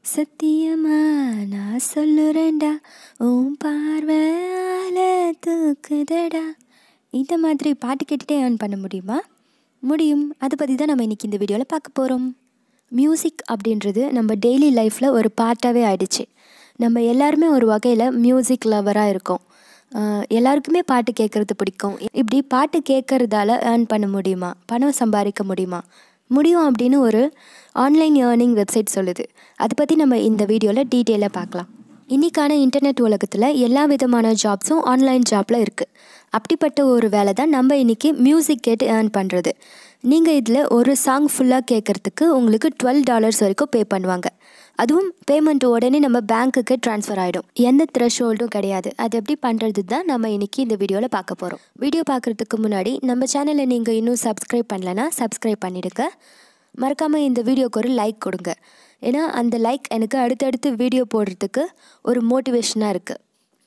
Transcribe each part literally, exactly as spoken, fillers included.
சத்தியமா நான் சொல்லுறேன்டா, உன் பார்வையால தூக்குதடா. இந்த மாதிரி பாட்டு கேட்டுகிட்டே ஏர்ன் பண்ண முடியுமா? முடியும். அதை பற்றி தான் நம்ம இன்றைக்கி இந்த வீடியோவில் பார்க்க போகிறோம். மியூசிக் அப்படின்றது நம்ம டெய்லி லைஃப்பில் ஒரு பார்ட்டாகவே ஆயிடுச்சு. நம்ம எல்லாருமே ஒரு வகையில் மியூசிக் லவராக இருக்கோம். எல்லாருக்குமே பாட்டு கேட்குறது பிடிக்கும். இப்படி பாட்டு கேட்குறதால ஏர்ன் பண்ண முடியுமா? பணம் சம்பாதிக்க முடியுமா? முடியும் அப்படின்னு ஒரு ஆன்லைன் ஏர்னிங் வெப்சைட் சொல்லுது. அதை பற்றி நம்ம இந்த வீடியோவில் டீட்டெயிலாக பார்க்கலாம். இன்றைக்கான இன்டர்நெட் உலகத்தில் எல்லா விதமான ஜாப்ஸும் ஆன்லைன் ஜாப்பில் இருக்குது. அப்படிப்பட்ட ஒரு வேலை தான் நம்ம இன்றைக்கி மியூசிக் கேட்டு ஏர்ன் பண்ணுறது. நீங்கள் இதில் ஒரு சாங் ஃபுல்லாக கேட்குறதுக்கு உங்களுக்கு டுவெல் டாலர்ஸ் வரைக்கும் பே பண்ணுவாங்க. அதுவும் பேமெண்ட் உடனே நம்ம பேங்க்குக்கு ட்ரான்ஸ்ஃபர் ஆகிடும். எந்த த்ரெஷ்ஹோல்டும் கிடையாது. அது எப்படி பண்ணுறது தான் நம்ம இன்றைக்கி இந்த வீடியோவில் பார்க்க போகிறோம். வீடியோ பார்க்குறதுக்கு முன்னாடி நம்ம சேனலை நீங்கள் இன்னும் சப்ஸ்கிரைப் பண்ணலைன்னா சப்ஸ்கிரைப் பண்ணிவிடுங்க. மறக்காமல் இந்த வீடியோக்கு ஒரு லைக் கொடுங்க. ஏன்னா அந்த லைக் எனக்கு அடுத்தடுத்து வீடியோ போடுறதுக்கு ஒரு மோட்டிவேஷனாக இருக்குது.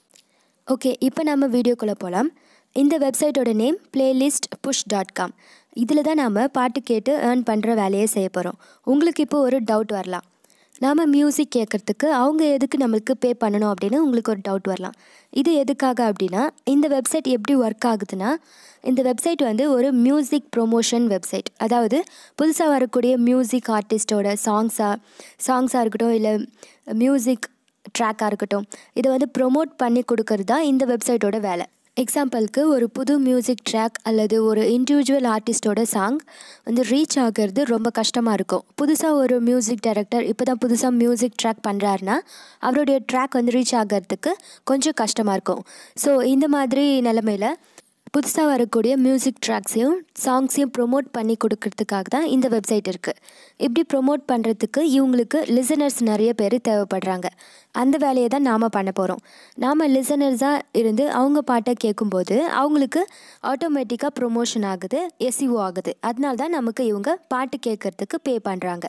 ஓகே, இப்போ நம்ம வீடியோக்குள்ளே போகலாம். இந்த வெப்சைட்டோட name Playlist Push dot com. இதில் தான் நாம் பாட்டு கேட்டு ஏர்ன் பண்ணுற வேலையை செய்ய போகிறோம். உங்களுக்கு இப்போ ஒரு டவுட் வரலாம். நாம் மியூசிக் கேட்குறதுக்கு அவங்க எதுக்கு நம்மளுக்கு பே பண்ணணும் அப்படின்னு உங்களுக்கு ஒரு டவுட் வரலாம். இது எதுக்காக அப்படின்னா, இந்த வெப்சைட் எப்படி ஒர்க் ஆகுதுன்னா, இந்த வெப்சைட் வந்து ஒரு மியூசிக் ப்ரொமோஷன் வெப்சைட். அதாவது புதுசாக வரக்கூடிய மியூசிக் ஆர்டிஸ்ட்டோட சாங்ஸாக சாங்ஸாக இருக்கட்டும், இல்லை மியூசிக் ட்ராக்காக இருக்கட்டும், இதை வந்து ப்ரொமோட் பண்ணி கொடுக்கறது தான் இந்த வெப்சைட்டோட வேலை. எக்ஸாம்பிளுக்கு ஒரு புது மியூசிக் ட்ராக் அல்லது ஒரு இண்டிவிஜுவல் ஆர்டிஸ்ட்டோட சாங் வந்து ரீச் ஆகிறது ரொம்ப கஷ்டமாக இருக்கும். புதுசாக ஒரு மியூசிக் டைரக்டர் இப்போ தான் புதுசாக மியூசிக் ட்ராக் பண்ணுறாருன்னா அவருடைய ட்ராக் வந்து ரீச் ஆகிறதுக்கு கொஞ்சம் கஷ்டமாக இருக்கும். ஸோ இந்த மாதிரி நிலமையில் புதுசாக வரக்கூடிய மியூசிக் ட்ராக்ஸையும் சாங்ஸையும் ப்ரொமோட் பண்ணி கொடுக்கறதுக்காக தான் இந்த வெப்சைட் இருக்குது. இப்படி ப்ரொமோட் பண்ணுறதுக்கு இவங்களுக்கு லிசனர்ஸ் நிறைய பேர் தேவைப்படுறாங்க. அந்த வேலையை தான் நாம் பண்ண போகிறோம். நாம் லிசனர்ஸாக இருந்து அவங்க பாட்டை கேட்கும்போது அவங்களுக்கு ஆட்டோமேட்டிக்காக ப்ரொமோஷன் ஆகுது, எஸ்இஓ ஆகுது. அதனால தான் நமக்கு இவங்க பாட்டு கேட்குறதுக்கு பே பண்ணுறாங்க.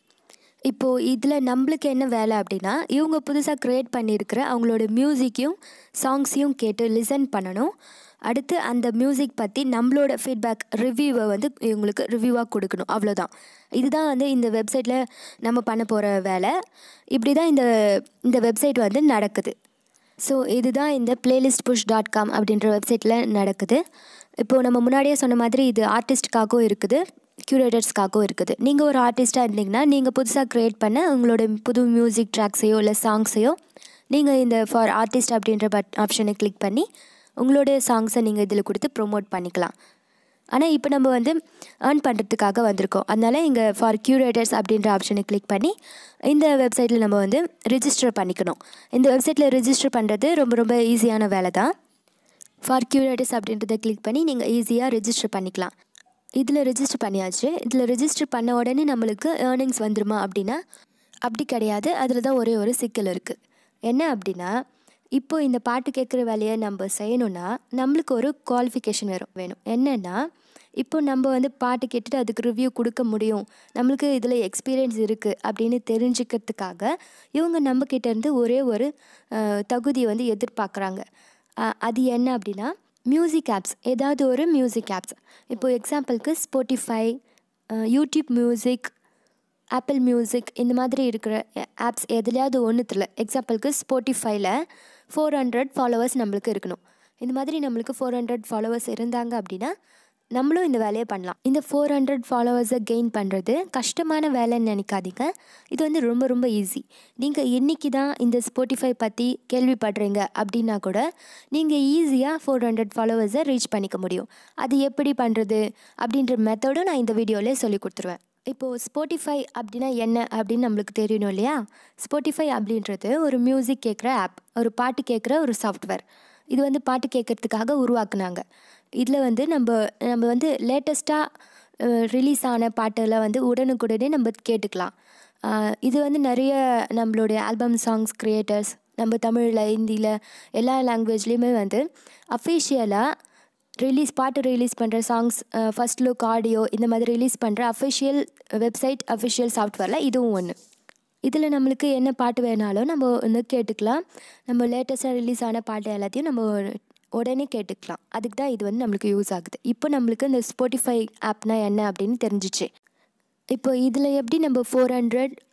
இப்போது இதில் நம்மளுக்கு என்ன வேலை அப்படின்னா, இவங்க புதுசாக க்ரியேட் பண்ணியிருக்கிற அவங்களோட மியூசிக்கையும் சாங்ஸையும் கேட்டு லிசன் பண்ணணும். அடுத்து அந்த மியூசிக் பற்றி நம்மளோட ஃபீட்பேக் ரிவ்யூவை வந்து இவங்களுக்கு ரிவ்யூவாக கொடுக்கணும். அவ்வளோதான். இதுதான் வந்து இந்த வெப்சைட்டில் நம்ம பண்ண போகிற வேலை. இப்படி தான் இந்த இந்த வெப்சைட் வந்து நடக்குது. ஸோ இதுதான் இந்த பிளேலிஸ்ட் புஷ் டாட் காம் அப்படின்ற வெப்சைட்டில் நடக்குது. இப்போது நம்ம முன்னாடியே சொன்ன மாதிரி இது ஆர்டிஸ்ட்காகவும் இருக்குது, க்யூரேட்டர்ஸ்க்காகவும் இருக்குது. நீங்கள் ஒரு ஆர்டிஸ்ட்டாக இருந்தீங்கன்னா நீங்கள் புதுசாக க்ரியேட் பண்ண உங்களோட புது மியூசிக் ட்ராக்ஸையோ இல்லை சாங்ஸையோ நீங்கள் இந்த ஃபார் ஆர்டிஸ்ட் அப்படின்ற பட் ஆப்ஷனை கிளிக் பண்ணி உங்களுடைய சாங்ஸை நீங்கள் இதில் கொடுத்து ப்ரொமோட் பண்ணிக்கலாம். ஆனால் இப்போ நம்ம வந்து ஏர்ன் பண்ணுறதுக்காக வந்திருக்கோம். அதனால் இங்கே ஃபார் க்யூரேட்டர்ஸ் அப்படின்ற ஆப்ஷனை கிளிக் பண்ணி இந்த வெப்சைட்டில் நம்ம வந்து ரிஜிஸ்டர் பண்ணிக்கணும். இந்த வெப்சைட்டில் ரிஜிஸ்டர் பண்ணுறது ரொம்ப ரொம்ப ஈஸியான வேலை தான். ஃபார் க்யூரேட்டர்ஸ் அப்படின்றத கிளிக் பண்ணி நீங்கள் ஈஸியாக ரிஜிஸ்டர் பண்ணிக்கலாம். இதில் ரிஜிஸ்டர் பண்ணியாச்சு. இதில் ரிஜிஸ்டர் பண்ண உடனே நம்மளுக்கு ஏர்னிங்ஸ் வந்துருமா அப்படின்னா அப்படி கிடையாது. அதில் தான் ஒரே ஒரு சிக்கல் இருக்குது. என்ன அப்படின்னா, இப்போது இந்த பாட்டு கேட்குற வேலையை நம்ம செய்யணுன்னா நம்மளுக்கு ஒரு குவாலிஃபிகேஷன் வரும் வேணும். என்னென்னா, இப்போ நம்ம வந்து பாட்டு கேட்டுட்டு அதுக்கு ரிவ்யூ கொடுக்க முடியும், நம்மளுக்கு இதில் எக்ஸ்பீரியன்ஸ் இருக்குது அப்படின்னு தெரிஞ்சுக்கிறதுக்காக இவங்க நம்மக்கிட்டேருந்து ஒரே ஒரு தகுதியை வந்து எதிர்பார்க்குறாங்க. அது என்ன அப்படின்னா, மியூசிக் ஆப்ஸ், ஏதாவது ஒரு மியூசிக் ஆப்ஸ். இப்போது எக்ஸாம்பிளுக்கு Spotify, YouTube music, Apple music, இந்த மாதிரி இருக்கிற ஆப்ஸ் எதுலையாவது ஒன்றுத்தில். எக்ஸாம்பிளுக்கு ஸ்பாட்டிஃபைல ஃபோர் ஹண்ட்ரட் ஃபாலோவர்ஸ் நம்மளுக்கு இருக்கணும். இந்த மாதிரி நம்மளுக்கு ஃபோர் ஹண்ட்ரட் ஃபாலோவர்ஸ் இருந்தாங்க அப்படின்னா நம்மளும் இந்த வேலையை பண்ணலாம். இந்த ஃபோர் ஹண்ட்ரட் ஃபாலோவர்ஸை கெயின் பண்ணுறது கஷ்டமான வேலைன்னு நினைக்காதீங்க. இது வந்து ரொம்ப ரொம்ப ஈஸி. நீங்கள் இன்றைக்கி தான் இந்த ஸ்பாட்டிஃபை பற்றி கேள்விப்படுறீங்க அப்படின்னா கூட நீங்கள் ஈஸியாக ஃபோர் ஹண்ட்ரட் ஃபாலோவர்ஸை ரீச் பண்ணிக்க முடியும். அது எப்படி பண்ணுறது அப்படின்ற மெத்தடும் நான் இந்த வீடியோவிலே சொல்லி கொடுத்துருவேன். இப்போது ஸ்பாட்டிஃபை அப்படின்னா என்ன அப்படின்னு நம்மளுக்கு தெரியணும் இல்லையா? ஸ்பாட்டிஃபை அப்படின்றது ஒரு மியூசிக் கேட்குற ஆப், ஒரு பாட்டு கேட்குற ஒரு சாஃப்ட்வேர். இது வந்து பாட்டு கேட்குறதுக்காக உருவாக்குனாங்க. இதில் வந்து நம்ம நம்ம வந்து லேட்டஸ்ட்டாக ரிலீஸ் ஆன பாட்டெல்லாம் வந்து உடனுக்குடனே நம்ம கேட்டுக்கலாம். இது வந்து நிறைய நம்மளுடைய ஆல்பம் சாங்ஸ் க்ரியேட்டர்ஸ் நம்ம தமிழில், ஹிந்தியில், எல்லா லாங்குவேஜ்லேயுமே வந்து அஃபிஷியலாக ரிலீஸ் பாட்டு ரிலீஸ் பண்ணுற சாங்ஸ், ஃபஸ்ட் லுக் ஆடியோ, இந்த மாதிரி ரிலீஸ் பண்ணுற அஃபிஷியல் வெப்சைட், அஃபிஷியல் சாஃப்ட்வேரில் இதுவும் ஒன்று. இதில் நம்மளுக்கு என்ன பாட்டு வேணாலும் நம்ம வந்து கேட்டுக்கலாம். நம்ம லேட்டஸ்ட்டாக ரிலீஸ் ஆன பாட்டு எல்லாத்தையும் நம்ம உடனே கேட்டுக்கலாம். அதுக்கு தான் இது வந்து நம்மளுக்கு யூஸ் ஆகுது. இப்போ நம்மளுக்கு இந்த ஸ்பாட்டிஃபை ஆப்னா என்ன அப்படின்னு தெரிஞ்சிச்சு. இப்போ இதில் எப்படி நம்ம ஃபோர் ஹண்ட்ரட்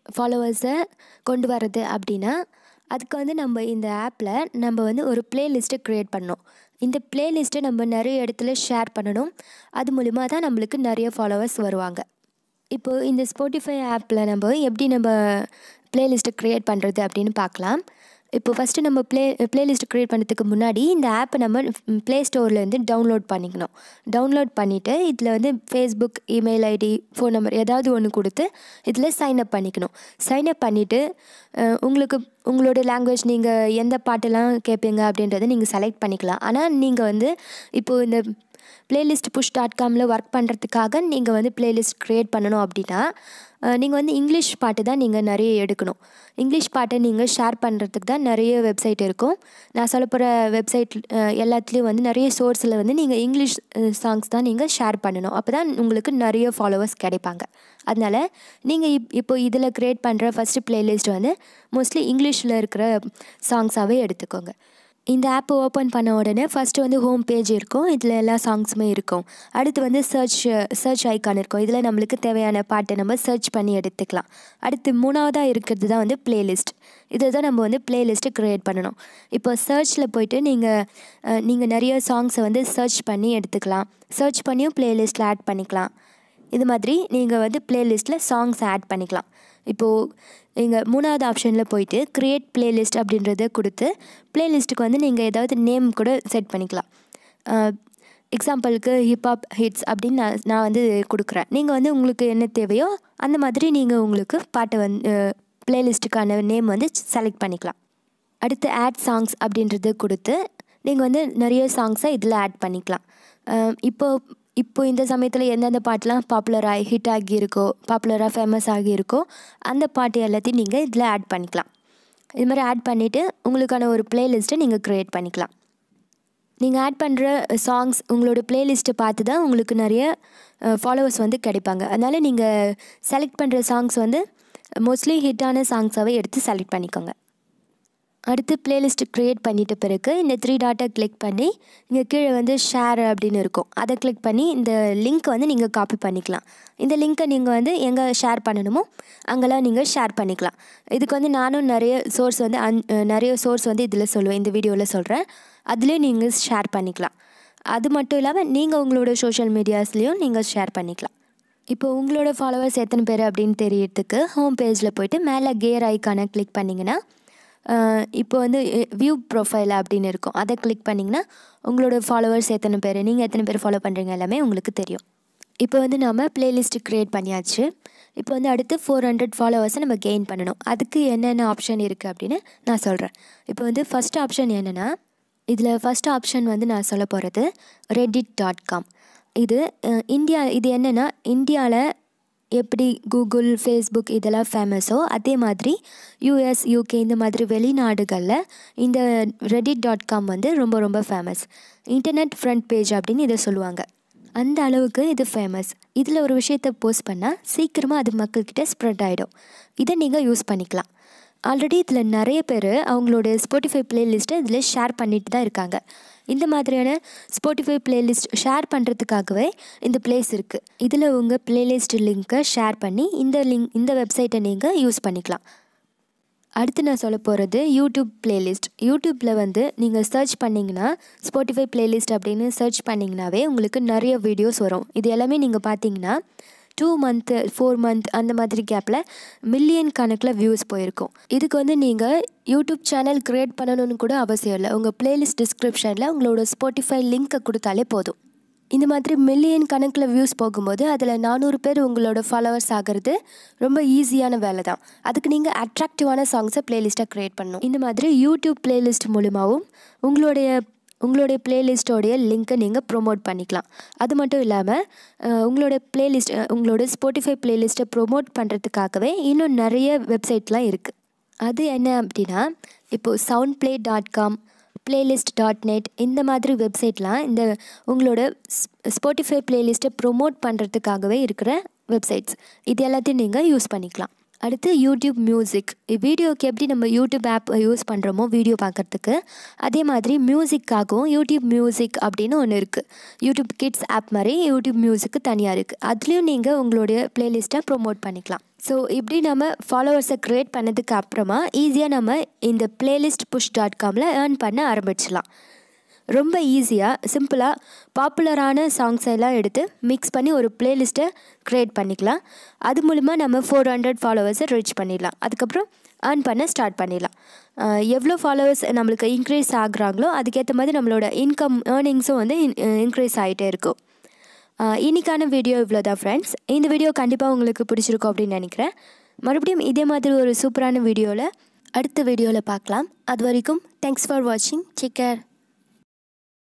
ஃபாலோவர்ஸை கொண்டு வர்றது அப்படின்னா அதுக்கு வந்து நம்ம இந்த ஆப்பில் நம்ம வந்து ஒரு ப்ளேலிஸ்ட்டை க்ரியேட் பண்ணணும். இந்த ப்ளேலிஸ்ட்டை நம்ம நிறைய இடத்துல ஷேர் பண்ணணும். அது மூலிமா தான் நம்மளுக்கு நிறைய ஃபாலோவர்ஸ் வருவாங்க. இப்போது இந்த ஸ்பாட்டிஃபை ஆப்பில் நம்ம எப்படி நம்ம ப்ளேலிஸ்ட்டை க்ரியேட் பண்ணுறது அப்படின்னு பார்க்கலாம். இப்போ ஃபஸ்ட்டு நம்ம ப்ளே ப்ளேலிஸ்ட் க்ரியேட் பண்ணுறதுக்கு முன்னாடி இந்த ஆப்பை நம்ம ப்ளே ஸ்டோர்லேருந்து டவுன்லோட் பண்ணிக்கணும். டவுன்லோட் பண்ணிவிட்டு இதில் வந்து Facebook, email ID, phone number ஏதாவது ஒன்று கொடுத்து இதில் சைன்அப் பண்ணிக்கணும். சைன்அப் பண்ணிவிட்டு உங்களுக்கு உங்களோட லாங்குவேஜ் நீங்கள் எந்த பாட்டெல்லாம் கேட்பீங்க அப்படின்றத நீங்கள் செலக்ட் பண்ணிக்கலாம். ஆனால் நீங்கள் வந்து இப்போது இந்த ப்ளேலிஸ்ட் புஷ் டாட் காமில் ஒர்க் பண்ணுறதுக்காக நீங்கள் வந்து ப்ளேலிஸ்ட் க்ரியேட் பண்ணணும் அப்படின்னா நீங்கள் வந்து இங்கிலீஷ் பாட்டு தான் நீங்கள் நிறைய எடுக்கணும். இங்கிலீஷ் பாட்டை நீங்கள் ஷேர் பண்ணுறதுக்கு தான் நிறைய வெப்சைட் இருக்கும். நான் சொல்ல போகிற வெப்சைட் எல்லாத்துலேயும் வந்து நிறைய சோர்ஸில் வந்து நீங்கள் இங்கிலீஷ் சாங்ஸ் தான் நீங்கள் ஷேர் பண்ணணும். அப்போ தான் உங்களுக்கு நிறைய ஃபாலோவர்ஸ் கிடைப்பாங்க. அதனால் நீங்கள் இப் இப்போ இதில் க்ரியேட் பண்ணுற ஃபஸ்ட்டு ப்ளேலிஸ்ட் வந்து மோஸ்ட்லி இங்கிலீஷில் இருக்கிற சாங்ஸாகவே எடுத்துக்கோங்க. இந்த ஆப்பை ஓப்பன் பண்ண உடனே ஃபஸ்ட்டு வந்து ஹோம் பேஜ் இருக்கும். இதில் எல்லா சாங்ஸுமே இருக்கும். அடுத்து வந்து சர்ச் சர்ச் ஐக்கான் இருக்கும். இதில் நம்மளுக்கு தேவையான பாட்டை நம்ம சர்ச் பண்ணி எடுத்துக்கலாம். அடுத்து மூணாவதாக இருக்கிறது தான் வந்து ப்ளேலிஸ்ட். இதை தான் நம்ம வந்து ப்ளேலிஸ்ட்டு க்ரியேட் பண்ணணும். இப்போ சர்ச்சில் போய்ட்டு நீங்கள் நீங்கள் நிறைய சாங்ஸை வந்து சர்ச் பண்ணி எடுத்துக்கலாம். சர்ச் பண்ணியும் ப்ளேலிஸ்ட்டில் ஆட் பண்ணிக்கலாம். இது மாதிரி நீங்கள் வந்து ப்ளேலிஸ்ட்டில் சாங்ஸ் ஆட் பண்ணிக்கலாம். இப்போது நீங்கள் மூணாவது ஆப்ஷனில் போயிட்டு க்ரியேட் ப்ளேலிஸ்ட் அப்படின்றத கொடுத்து ப்ளேலிஸ்ட்டுக்கு வந்து நீங்கள் ஏதாவது நேம் கூட செட் பண்ணிக்கலாம். எக்ஸாம்பிளுக்கு ஹிப்ஹாப் ஹிட்ஸ் அப்படின்னு நான் நான் வந்து கொடுக்குறேன். நீங்கள் வந்து உங்களுக்கு என்ன தேவையோ அந்த மாதிரி நீங்கள் உங்களுக்கு பாட்டை வந்து ப்ளேலிஸ்ட்டுக்கான நேம் வந்து செலக்ட் பண்ணிக்கலாம். அடுத்து ஆட் சாங்ஸ் அப்படின்றத கொடுத்து நீங்கள் வந்து நிறைய சாங்ஸை இதில் ஆட் பண்ணிக்கலாம். இப்போது இப்போ இந்த சமயத்தில் எந்தெந்த பாட்டெலாம் பாப்புலராக ஹிட் ஆகியிருக்கோ, பாப்புலராக ஃபேமஸ் ஆகியிருக்கோ அந்த பாட்டு எல்லாத்தையும் நீங்கள் இதில் ஆட் பண்ணிக்கலாம். இது மாதிரி ஆட் பண்ணிவிட்டு உங்களுக்கான ஒரு ப்ளேலிஸ்ட்டை நீங்கள் க்ரியேட் பண்ணிக்கலாம். நீங்கள் ஆட் பண்ணுற சாங்ஸ் உங்களோட ப்ளேலிஸ்ட்டை பார்த்து தான் உங்களுக்கு நிறைய ஃபாலோவர்ஸ் வந்து கிடைப்பாங்க. அதனால் நீங்கள் செலக்ட் பண்ணுற சாங்ஸ் வந்து மோஸ்ட்லி ஹிட்டான சாங்ஸாகவே எடுத்து செலக்ட் பண்ணிக்கோங்க. அடுத்து ப்ளேலிஸ்ட்டு க்ரியேட் பண்ணிட்ட பிறகு இந்த த்ரீ டாட்டை கிளிக் பண்ணி இங்கே கீழே வந்து ஷேர் அப்படின்னு இருக்கும். அதை கிளிக் பண்ணி இந்த லிங்க்கை வந்து நீங்கள் காப்பி பண்ணிக்கலாம். இந்த லிங்க்கை நீங்கள் வந்து எங்கே ஷேர் பண்ணணுமோ அங்கெல்லாம் நீங்கள் ஷேர் பண்ணிக்கலாம். இதுக்கு வந்து நானும் நிறைய சோர்ஸ் வந்து அந் நிறைய சோர்ஸ் வந்து இதில் சொல்லுவேன், இந்த வீடியோவில் சொல்கிறேன். அதுலேயும் நீங்கள் ஷேர் பண்ணிக்கலாம். அது மட்டும் இல்லாமல் நீங்கள் உங்களோட சோஷியல் மீடியாஸ்லேயும் நீங்கள் ஷேர் பண்ணிக்கலாம். இப்போ உங்களோட ஃபாலோவர்ஸ் எத்தனை பேர் அப்படின்னு தெரியறதுக்கு ஹோம் பேஜில் போய்ட்டு மேலே கேர் ஐக்கானை கிளிக் பண்ணிங்கன்னா இப்போ வந்து வியூ ப்ரொஃபைல் அப்படின்னு இருக்கும். அதை கிளிக் பண்ணிங்கன்னா உங்களோட ஃபாலோவர்ஸ் எத்தனை பேர், நீங்கள் எத்தனை பேர் ஃபாலோ பண்ணுறீங்க எல்லாமே உங்களுக்கு தெரியும். இப்போ வந்து நம்ம ப்ளேலிஸ்ட்டு க்ரியேட் பண்ணியாச்சு. இப்போ வந்து அடுத்து ஃபோர் ஹண்ட்ரட் ஃபாலோவர்ஸை நம்ம கெயின் பண்ணணும். அதுக்கு என்னென்ன ஆப்ஷன் இருக்குது அப்படின்னு நான் சொல்கிறேன். இப்போ வந்து ஃபஸ்ட் ஆப்ஷன் என்னென்னா, இதில் ஃபஸ்ட் ஆப்ஷன் வந்து நான் சொல்ல போகிறது ரெடிட் டாட் காம். இது இந்தியா இது என்னென்னா இந்தியாவில் எப்படி கூகுள், ஃபேஸ்புக் இதெல்லாம் ஃபேமஸோ அதே மாதிரி யூஎஸ், யூகே இந்த மாதிரி வெளிநாடுகளில் இந்த ரெடிட் டாட் காம் வந்து ரொம்ப ரொம்ப ஃபேமஸ். இன்டர்நெட் ஃப்ரண்ட் பேஜ் அப்படின்னு இதை சொல்லுவாங்க. அந்த அளவுக்கு இது ஃபேமஸ். இதில் ஒரு விஷயத்தை போஸ்ட் பண்ணால் சீக்கிரமாக அது மக்கள்கிட்ட ஸ்ப்ரெட் ஆகிடும். இதை நீங்கள் யூஸ் பண்ணிக்கலாம். ஆல்ரெடி இதில் நிறைய பேர் அவங்களோட ஸ்பாட்டிஃபை ப்ளேலிஸ்ட்டை இதில் ஷேர் பண்ணிட்டு தான் இருக்காங்க. இந்த மாதிரியான ஸ்பாட்டிஃபை ப்ளேலிஸ்ட் ஷேர் பண்ணுறதுக்காகவே இந்த ப்ளேஸ் இருக்குது. இதில் உங்கள் ப்ளேலிஸ்ட் லிங்க்கை ஷேர் பண்ணி இந்த லிங்க் இந்த வெப்சைட்டை நீங்கள் யூஸ் பண்ணிக்கலாம். அடுத்து நான் சொல்ல போகிறது யூடியூப் ப்ளேலிஸ்ட். யூடியூப்பில் வந்து நீங்கள் சர்ச் பண்ணிங்கன்னா ஸ்பாட்டிஃபை ப்ளேலிஸ்ட் அப்படின்னு சர்ச் பண்ணிங்கனாவே உங்களுக்கு நிறைய வீடியோஸ் வரும். இது எல்லாமே நீங்கள் பார்த்தீங்கன்னா டூ மந்த்து ஃபோர் மந்த் அந்த மாதிரி கேப்பில் மில்லியன் கணக்கில் வியூஸ் போயிருக்கும். இதுக்கு வந்து நீங்கள் யூடியூப் சேனல் க்ரியேட் பண்ணணும்னு கூட அவசியம் இல்லை. உங்கள் ப்ளேலிஸ்ட் டிஸ்கிரிப்ஷனில் உங்களோட ஸ்பாட்டிஃபை லிங்க்கை கொடுத்தாலே போதும். இந்த மாதிரி மில்லியன் கணக்கில் வியூஸ் போகும்போது அதில் நானூறு பேர் உங்களோட ஃபாலோவர்ஸ் ஆகிறது ரொம்ப ஈஸியான வேலை தான். அதுக்கு நீங்கள் அட்ராக்டிவான சாங்ஸை ப்ளேலிஸ்ட்டாக க்ரியேட் பண்ணணும். இந்த மாதிரி யூடியூப் ப்ளேலிஸ்ட் மூலிமாவும் உங்களுடைய உங்களுடைய ப்ளேலிஸ்ட்டோடைய லிங்க்கை நீங்கள் ப்ரொமோட் பண்ணிக்கலாம். அது மட்டும் இல்லாமல் உங்களோட ப்ளேலிஸ்ட் உங்களோட ஸ்பாட்டிஃபை ப்ளேலிஸ்ட்டை ப்ரொமோட் பண்ணுறதுக்காகவே இன்னும் நிறைய வெப்சைட்லாம் இருக்குது. அது என்ன அப்படின்னா, இப்போது sound play dot com, playlist dot net இந்த மாதிரி வெப்சைட்லாம் இந்த உங்களோட ஸ்பாட்டிஃபை ப்ளேலிஸ்ட்டை ப்ரொமோட் பண்ணுறதுக்காகவே இருக்கிற வெப்சைட்ஸ். இது எல்லாத்தையும் நீங்கள் யூஸ் பண்ணிக்கலாம். அடுத்து யூடியூப் மியூசிக். வீடியோக்கு எப்படி நம்ம யூடியூப் ஆப் யூஸ் பண்ணுறோமோ வீடியோ பார்க்குறதுக்கு, அதே மாதிரி மியூசிக்காகவும் யூடியூப் மியூசிக் அப்படின்னு ஒன்று இருக்குது. யூடியூப் கிட்ஸ் ஆப் மாதிரி யூடியூப் மியூசிக்கு தனியாக இருக்குது. அதுலேயும் நீங்கள் உங்களுடைய ப்ளேலிஸ்ட்டை ப்ரொமோட் பண்ணிக்கலாம். ஸோ இப்படி நம்ம ஃபாலோவர்ஸை க்ரியேட் பண்ணதுக்கு அப்புறமா ஈஸியாக நம்ம இந்த பிளேலிஸ்ட் புஷ் டாட் காமில் ஏர்ன் பண்ண ஆரம்பிச்சிடலாம். ரொம்ப ஈஸியாக சிம்பிளாக பாப்புலரான சாங்ஸை எல்லாம் எடுத்து மிக்ஸ் பண்ணி ஒரு ப்ளேலிஸ்ட்டை க்ரியேட் பண்ணிக்கலாம். அது மூலிமா நம்ம ஃபோர் ஹண்ட்ரட் ஃபாலோவர்ஸை ரீச் பண்ணிடலாம். அதுக்கப்புறம் ஏர்ன் பண்ண ஸ்டார்ட் பண்ணிடலாம். எவ்வளோ ஃபாலோவர்ஸ் நம்மளுக்கு இன்க்ரீஸ் ஆகுறாங்களோ அதுக்கேற்ற மாதிரி நம்மளோட இன்கம் ஏர்னிங்ஸும் வந்து இன்க்ரீஸ் ஆகிட்டே இருக்கும். இன்றைக்கான வீடியோ இவ்வளோ தான் ஃப்ரெண்ட்ஸ். இந்த வீடியோ கண்டிப்பாக உங்களுக்கு பிடிச்சிருக்கும் அப்படின்னு நினைக்கிறேன். மறுபடியும் இதே மாதிரி ஒரு சூப்பரான வீடியோவில் அடுத்த வீடியோவில் பார்க்கலாம். அது வரைக்கும் தேங்க்ஸ் ஃபார் வாட்சிங். Take care.